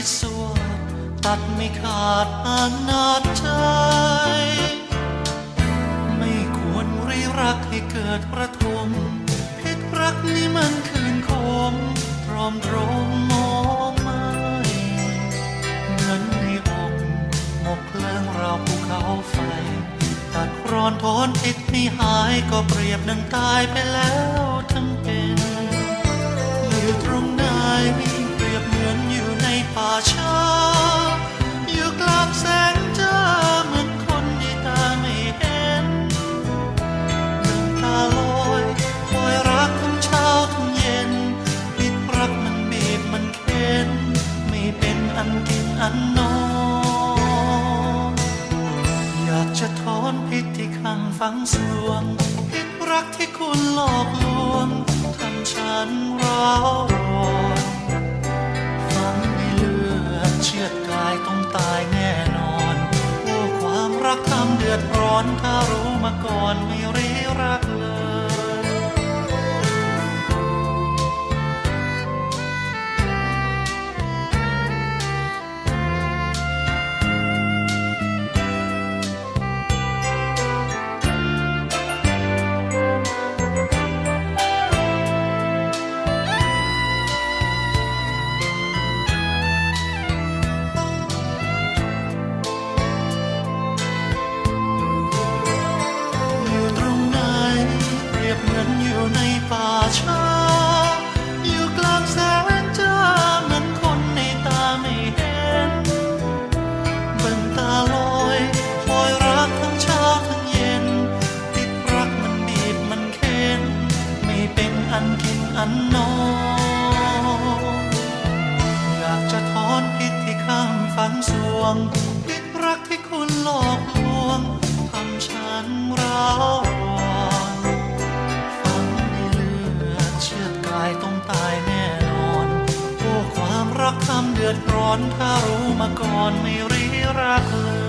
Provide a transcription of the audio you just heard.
สวดตัดไม่ขาดอนาจใจไม่ควรรีรักให้เกิดประทมพิษรักนี่มันคืนคมตรอมตรมมองไม่เหมือนในอกหมกเพลิงเราภูเขาไฟตัดร้อนทนพิษไม่หายก็เปรียบดังตายไปแล้วทั้งเป็นอยู่ตรงไหนเปรียบเหมือนอยู่ในป่าช้าอยู่กลางแสงจ้าเหมือนคนที่ตาไม่เห็นเดินตาลอยคอยรักทั้งเช้าทั้งเย็นพิษรักมันบีบมันเค้นไม่เป็นอันกินอันนอนอยากจะถอนพิษที่ข้างฝังสวงพิษรักที่คุณหลอกลวงทำฉันร้าวรอนฝังในเลือดเชือดกายต้องตายแน่นอนโอ้ความรักทำเดือดร้อนถ้ารู้มาก่อนไม่รีรักเลยป่าช้าอยู่กลางแสงจ้าเหมือนคนในตาไม่เห็นเบิ่งตาลอยคอยรักทั้งเช้าทั้งเย็นติดรักมันบีบมันเค้นไม่เป็นอันกินอันนอนอยากจะถอนพิษที่ข้างฝังสวงพิษรักที่คุณหลอกลวงทำฉันร้าวต้องตายแน่นอนโอ้ความรักทำเดือดร้อนถ้ารู้มาก่อนไม่รีรักเลย